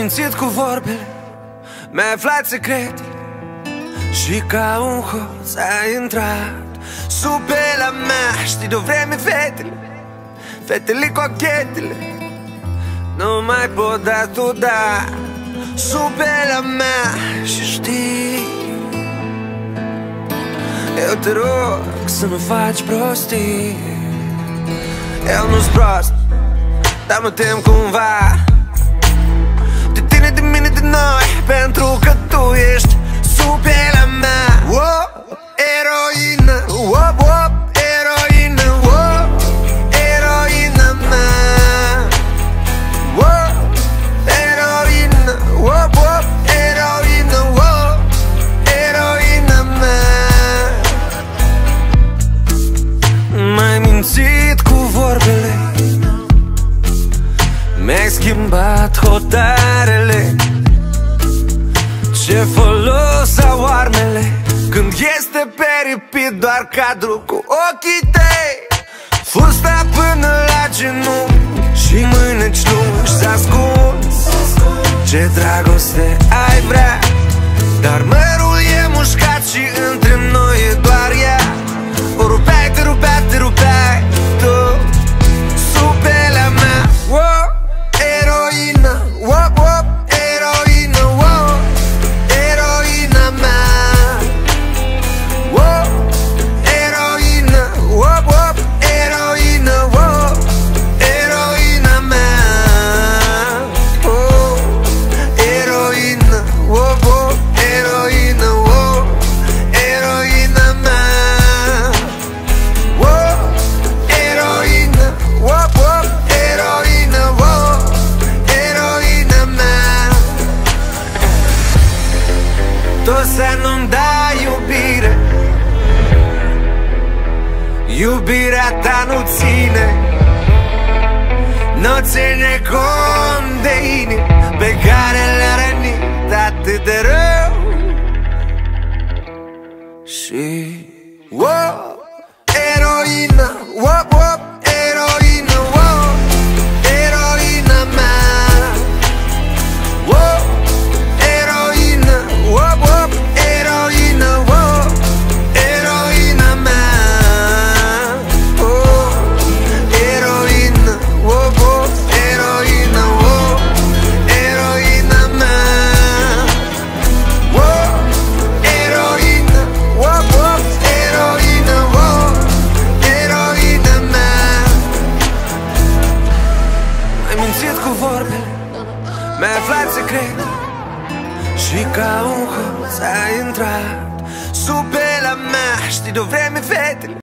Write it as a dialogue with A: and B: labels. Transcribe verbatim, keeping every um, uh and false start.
A: mințit cu vorbele, mi-ai aflat secretele și ca un hoț ai intrat sub pielea mea. Știi de-o vreme fetele, fetele cochetele nu mai pot da tu, da, sub pielea mea. Și știi, eu te rog să nu faci prostii. Eu nu-s prost, dar mă tem cumva de tine, de mine, de noi, pentru că tu ești sub pielea mea. Oh, eroină, oh, oh, eroină, oh, eroină mea. Oh, eroină, oh, oh, eroină, oh, eroină mea. M-ai mințit cu vorbele, mi-ai schimbat hotarele. Ce folos au armele când este pe repeat doar cadru cu ochii tăi, fusta până la genunchi și mâneci lungi s-ascunzi. Ce dragoste ai vrea, dar mărul e mușcat și între noi e doar ea. O rupeai, te rupeai, te rupeai tu sub pielea mea. Oh, eroină, oh, oh, eroină, oh, eroina mea. Oh, eroină, oh, oh, eroină, oh, eroina mea. Oh, eroină, oh, oh, eroină, oh, eroina mea. Oh, eroină, oh, oh, eroină, oh, eroina mea. Tu să nu-mi dai iubire, iubirea ta nu ține, nu ține cont de inimi pe care le-a rănit atât de rău. Și oh, eroină, oh, oh, eroină, oh, eroina mea. Oh, eroină, oh, oh, eroină, oh, eroina mea. Oh, eroină, oh, oh, eroină, oh, eroina mea. Oh, eroină, oh, oh, eroină, oh, eroina mea. M-ai mințit cu vorbele, mi-ai aflat secret și ca un hoț ai intrat sub pielea mea. Știi de-o vreme fetele,